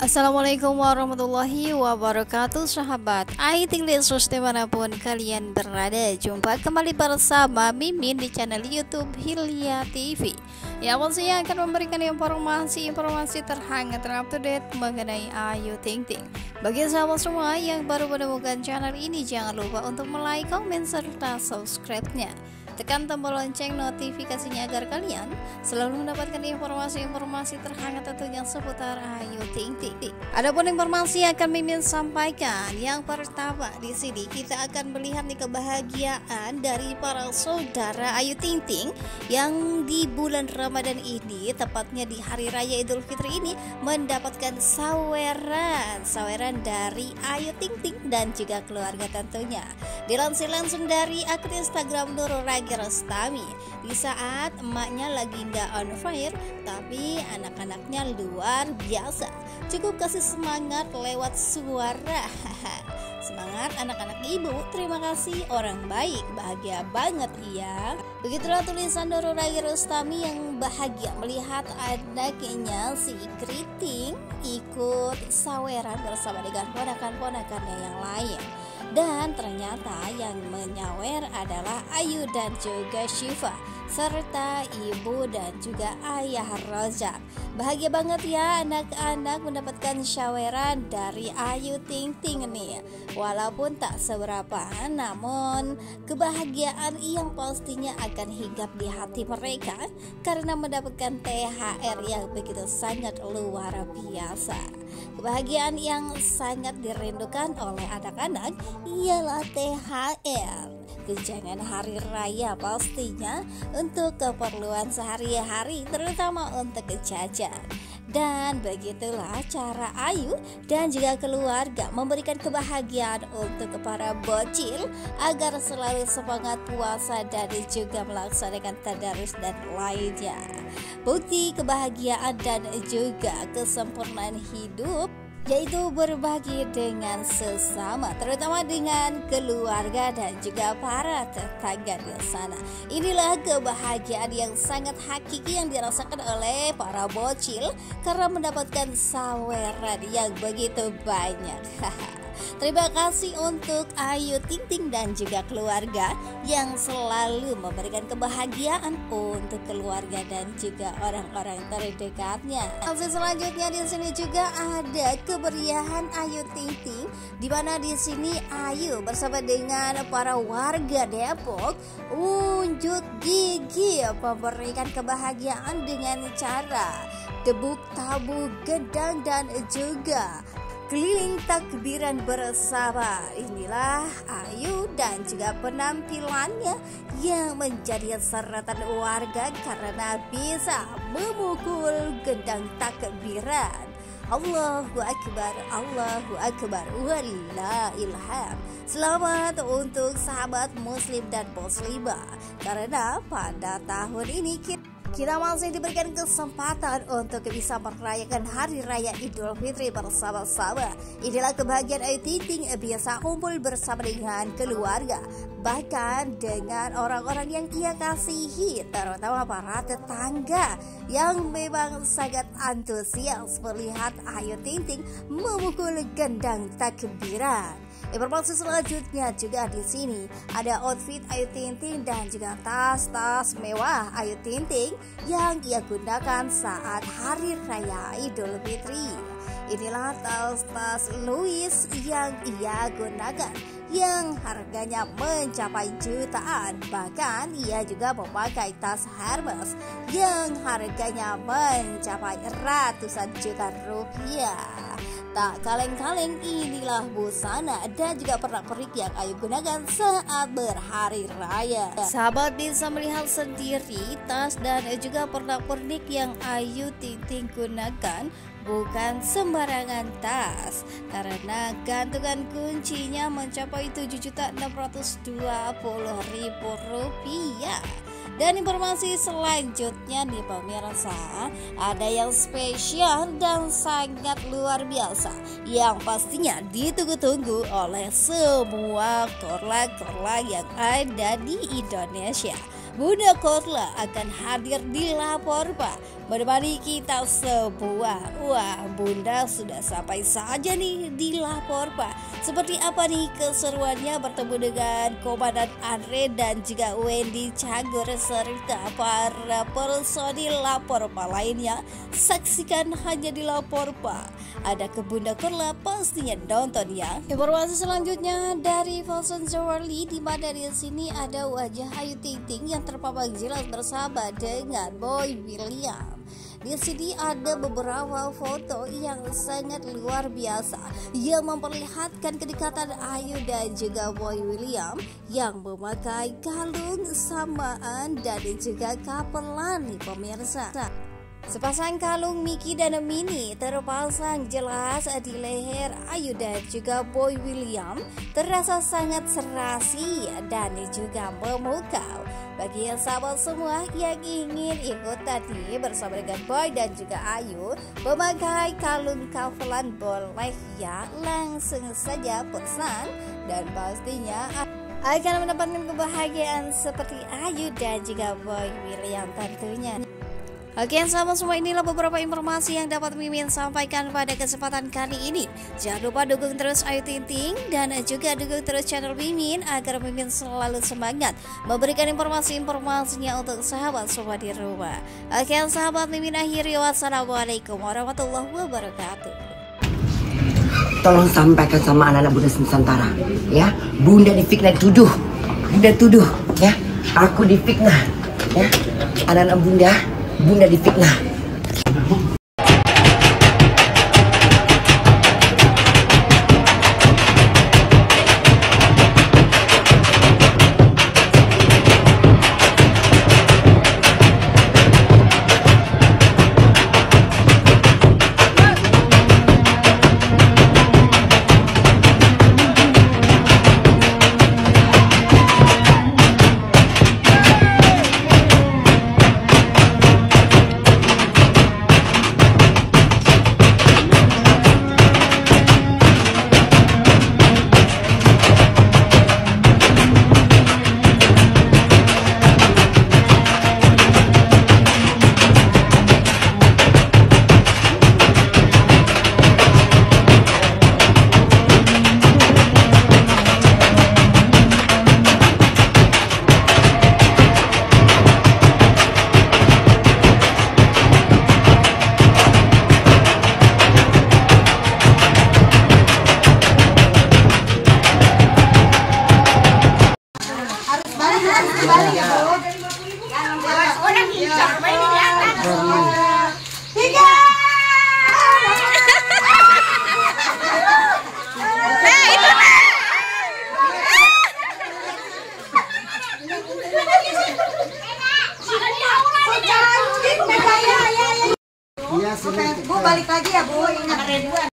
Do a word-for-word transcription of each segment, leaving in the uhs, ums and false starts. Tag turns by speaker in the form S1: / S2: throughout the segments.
S1: Assalamualaikum warahmatullahi wabarakatuh, sahabat Ayu Ting Desus dimanapun kalian berada. Jumpa kembali bersama Mimin di channel YouTube Hilya T V yang pastinya akan memberikan informasi-informasi terhangat dan update mengenai Ayu Ting Ting. Bagi sahabat semua yang baru menemukan channel ini, jangan lupa untuk like, komen, serta subscribe-nya. Tekan tombol lonceng notifikasinya agar kalian selalu mendapatkan informasi-informasi terhangat tentunya seputar Ayu Ting Ting. Adapun informasi yang akan Mimin sampaikan, yang pertama di sini kita akan melihat nih kebahagiaan dari para saudara Ayu Ting Ting yang di bulan Ramadan ini, tepatnya di hari raya Idul Fitri ini, mendapatkan saweran saweran dari Ayu Ting Ting dan juga keluarga tentunya. Dilansir langsung dari akun Instagram Nurul Restami, di saat emaknya lagi nggak on fire, tapi anak-anaknya luar biasa, cukup kasih semangat lewat suara. Semangat anak-anak ibu, terima kasih orang baik, bahagia banget ya. Begitulah tulisan Nurul Restami yang bahagia melihat anaknya si Kriting ikut saweran bersama dengan ponakan-ponakannya yang lain. Dan ternyata yang menyawer adalah Ayu dan juga Syifa, serta ibu dan juga ayah Rozak. Bahagia banget ya anak-anak mendapatkan syaweran dari Ayu Ting Ting nih. Walaupun tak seberapa, namun kebahagiaan yang pastinya akan hinggap di hati mereka karena mendapatkan T H R yang begitu sangat luar biasa. Kebahagiaan yang sangat dirindukan oleh anak-anak ialah T H R, tunjangan hari raya pastinya untuk keperluan sehari-hari, terutama untuk jajan. Dan begitulah cara Ayu dan juga keluarga memberikan kebahagiaan untuk para bocil agar selalu semangat puasa dan juga melaksanakan tadarus dan lainnya. Bukti kebahagiaan dan juga kesempurnaan hidup yaitu berbagi dengan sesama, terutama dengan keluarga dan juga para tetangga di sana. Inilah kebahagiaan yang sangat hakiki yang dirasakan oleh para bocil karena mendapatkan saweran yang begitu banyak. Terima kasih untuk Ayu Ting Ting dan juga keluarga yang selalu memberikan kebahagiaan untuk keluarga dan juga orang-orang terdekatnya. Langsung selanjutnya di sini juga ada kemeriahan Ayu Ting Ting, di mana di sini Ayu bersama dengan para warga Depok unjuk gigi memberikan kebahagiaan dengan cara debuk tabu gendang dan juga keliling takbiran bersama. Inilah Ayu dan juga penampilannya yang menjadi sorotan warga karena bisa memukul gendang takbiran. Allahu Akbar, Allahu Akbar, walillahilham. Selamat untuk sahabat muslim dan muslimah, karena pada tahun ini kita Kita masih diberikan kesempatan untuk bisa merayakan Hari Raya Idul Fitri bersama-sama. Inilah kebahagiaan Ayu Ting Ting biasa kumpul bersama dengan keluarga, bahkan dengan orang-orang yang ia kasihi, terutama para tetangga yang memang sangat antusias melihat Ayu Ting Ting memukul gendang takbiran. Informasi selanjutnya juga di sini ada outfit Ayu Ting Ting dan juga tas-tas mewah Ayu Ting Ting yang ia gunakan saat Hari Raya Idul Fitri. Inilah tas-tas Louis yang ia gunakan yang harganya mencapai jutaan. Bahkan ia juga memakai tas Hermes yang harganya mencapai ratusan juta rupiah. Tak kaleng-kaleng, inilah busana dan juga pernak-pernik yang Ayu gunakan saat berhari raya. Sahabat bisa melihat sendiri tas dan juga pernak-pernik yang Ayu Ting Ting gunakan bukan sembarangan tas, karena gantungan kuncinya mencapai tujuh juta enam ratus dua puluh ribu rupiah. Dan informasi selanjutnya nih pemirsa, ada yang spesial dan sangat luar biasa yang pastinya ditunggu-tunggu oleh semua korla-korla yang ada di Indonesia. Bunda Korla akan hadir di Lapor Pak, menemani kita semua. Wah, Bunda sudah sampai saja nih di Lapor Pak. Seperti apa nih keseruannya bertemu dengan Komandan Andre dan juga Wendy Cagur serta para personil Lapor Pak lainnya. Saksikan hanya di Lapor Pak. Ada ke Bunda Korla, pastinya nonton ya. Informasi selanjutnya dari Fashion Jewelry, di mana di sini ada wajah Ayu Ting Ting yang terpapar jelas bersama dengan Boy William. Di sini ada beberapa foto yang sangat luar biasa yang memperlihatkan kedekatan Ayu dan juga Boy William yang memakai kalung samaan dan juga kapelan nih pemirsa. Sepasang kalung Miki dan Mini terpasang jelas di leher Ayu dan juga Boy William, terasa sangat serasi dan juga memukau. Bagi sahabat semua yang ingin ikut tadi bersama dengan Boy dan juga Ayu memakai kalung kapelan, boleh ya langsung saja pesan dan pastinya akan mendapatkan kebahagiaan seperti Ayu dan juga Boy William tentunya. Oke sahabat semua, inilah beberapa informasi yang dapat Mimin sampaikan pada kesempatan kali ini. Jangan lupa dukung terus Ayu Ting Ting dan juga dukung terus channel Mimin agar Mimin selalu semangat memberikan informasi-informasinya untuk sahabat semua di rumah. Oke sahabat, Mimin akhiri, wassalamualaikum warahmatullahi wabarakatuh.
S2: Tolong sampaikan sama anak-anak Bunda Nusantara ya, Bunda difitnah, tuduh, Bunda tuduh ya, aku difitnah ya, anak-anak Bunda Bunda difitnah.
S3: Bu, balik lagi ya Bu, ingat Ridwan.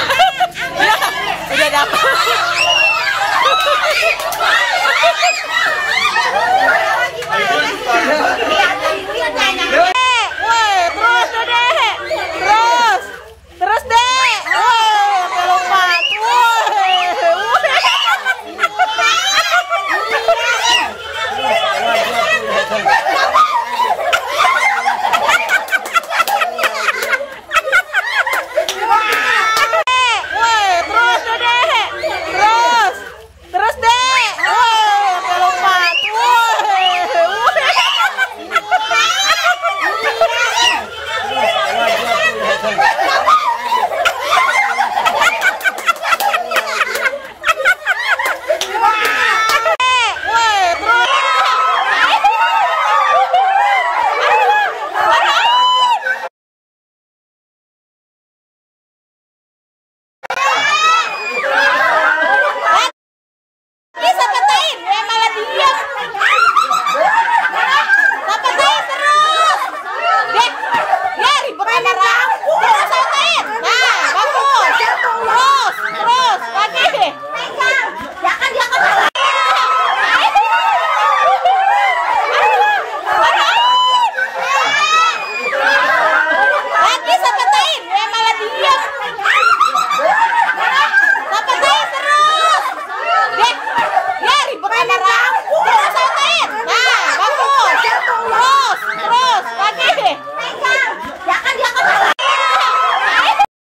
S3: Udah dapat.